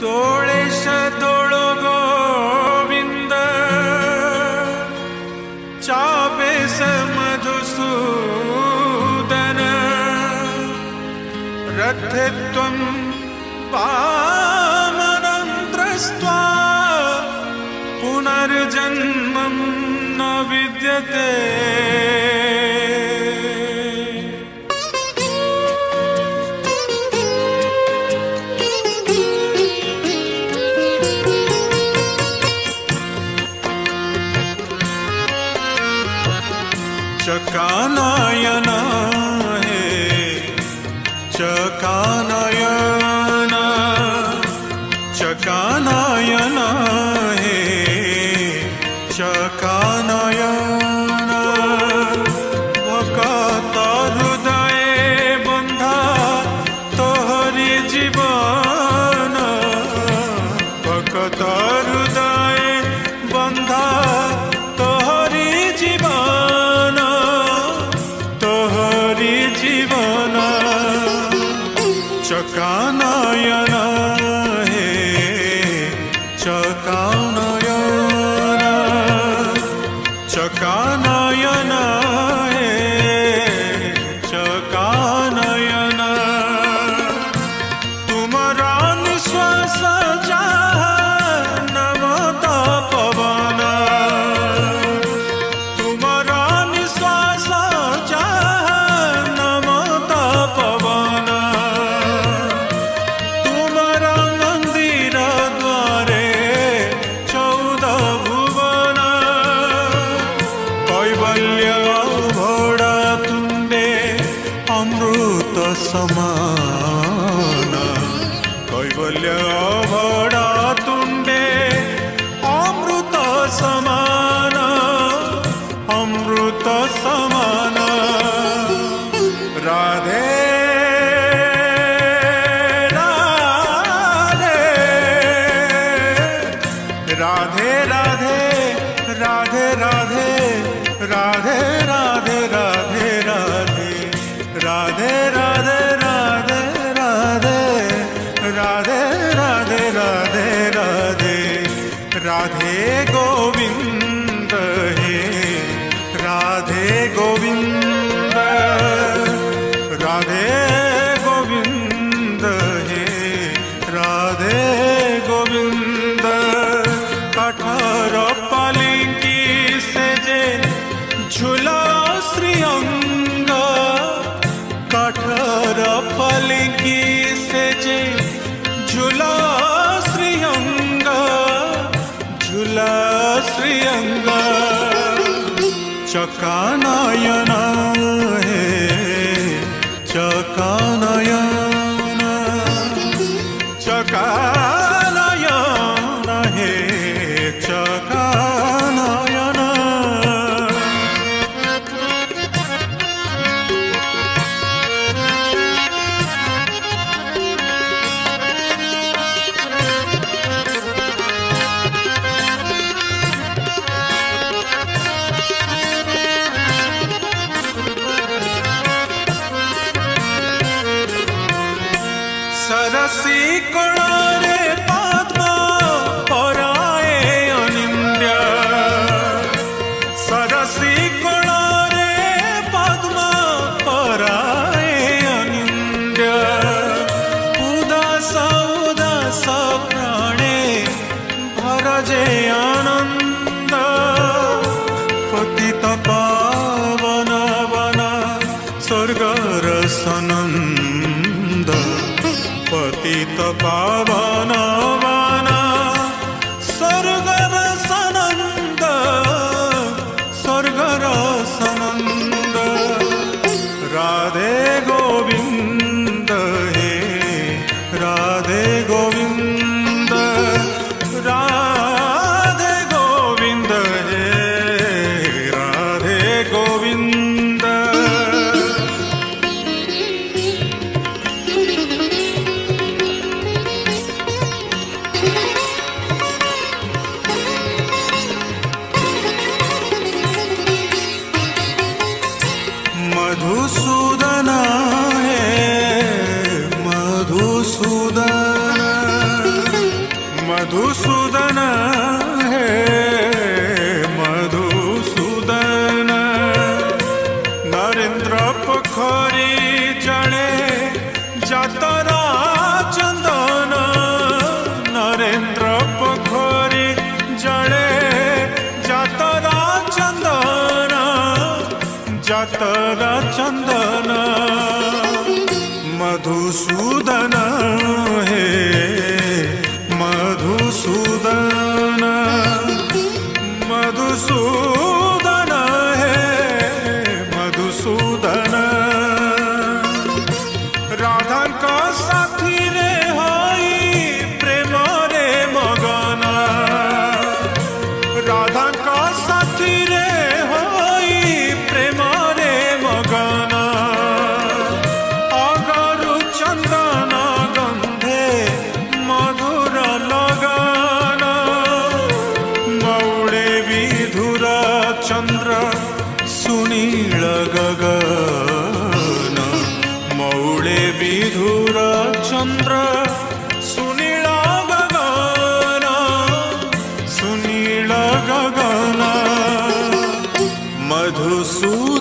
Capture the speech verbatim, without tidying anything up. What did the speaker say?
दोळेश दोळो गोविंद चापेश मधुसूदन रथे त्वं पावनं दृष्ट्वा पुनर्जन्मं न विद्यते। चकानयन हे चकानयन चकानयन हे चकानयन भक्त हृदय बंधा तोहरी जीवन भक्त हृदय बंधा तोहरी जीवन तोहरी जीवन चकानयन हे चकानयन चकानयन हे चकानयन तुमरा निश्वास नमत पवन तुमरा निश्वास नमत पवन तुमरा मंदिर द्वारे चौदह भुवन कैवल्य भोड़ा तुंडे अमृत समान कैवल्य भोड़ा तुंडे अमृत समान अमृत समान राधे राधे राधे राधे राधे राधे राधे राधे राधे राधे राधे राधे राधे राधे राधे राधे राधे राधे गोविंद हे राधे गोविंद राधे गोविंद हे राधे गोविंद कठोर पालिंकी से जे झूला श्रीअंग कठोर पालिंकी से जे झूला श्रीअंग झूला श्रीअंग चकानयन हे चकानयन चकानयन हे चकानयन सरसी कोणारे पद्म पराए अनिंद्य सरसी कोणारे पद्म पराए अनिंद्य उदास उदास प्राणे भरजे आनंद पतित पावन वन स्वर्गर सनंद पतित पावन वन स्वर्गर सनंद स्वर्गर सनंद राधे गोविंद हे राधे गोविंद राधे गोविंद हे राधे गोविंद मधुसूदन हे मधुसूदन मधुसूदन हे मधुसूदन नरेंद्र पोखरी जड़े जातरा चंदन नरेंद्र पोखरी जड़े जातरा चंदन जातरा चंदन मधुसूदन हे मधुसूदन मधुसूदन हे मधुसूदन राधा का साथी रे होई प्रेम रे मगन राधा का साथी रे होई प्रेम रे मगन अगरु चंदन गंधे मधुर लगन मौड़े विधुर चंद्र सुनील गगन मौड़े विधुर चंद्र सुनील गगन सुनील गगन मधुसूदन